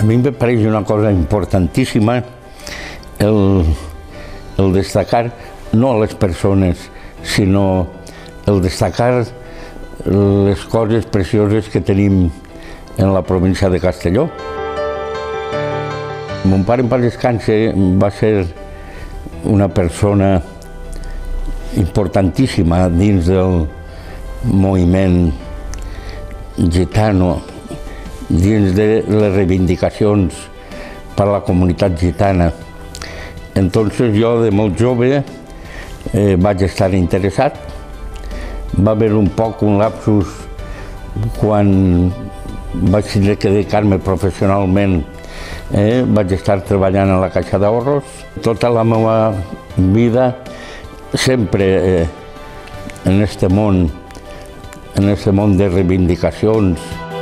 A mi me pareix una cosa importantíssima el destacar no les persones, sinó el destacar les coses precioses que tenim en la província de Castelló. Mon pare, en paz descanse, va ser una persona importantíssima dins del moviment gitano, dins de les reivindicacions per a la comunitat gitana. Entonces jo, de molt jove, vaig estar interessat. Va haver un poc un lapsus quan vaig tenir que dedicar-me professionalment. Vaig estar treballant a la Caixa d'Ahorros. Tota la meva vida, sempre en este món de reivindicacions.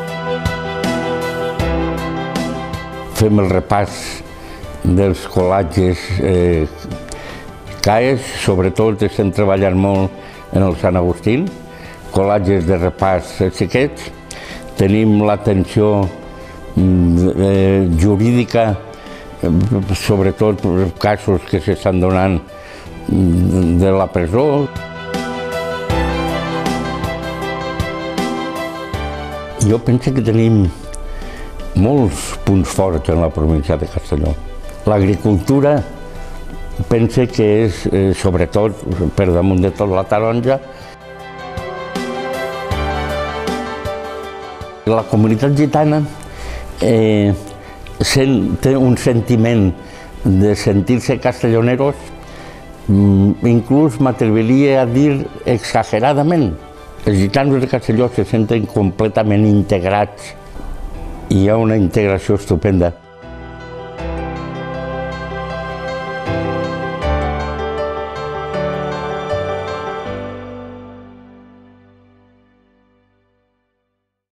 Fem el repàs dels colatges CAES, sobretot estem treballant molt en el Sant Agustín, colatges de repàs xiquets. Tenim l'atenció jurídica, sobretot casos que s'estan donant de la presó. Jo penso que tenim molts punts forts en la província de Castelló. L'agricultura penso que és, sobretot, per damunt de tot, la taronja. La comunitat gitana té un sentiment de sentir-se castelloneros, inclús m'atreviria a dir exageradament. Els gitanos de Castelló se senten completament integrats i hi ha una integració estupenda.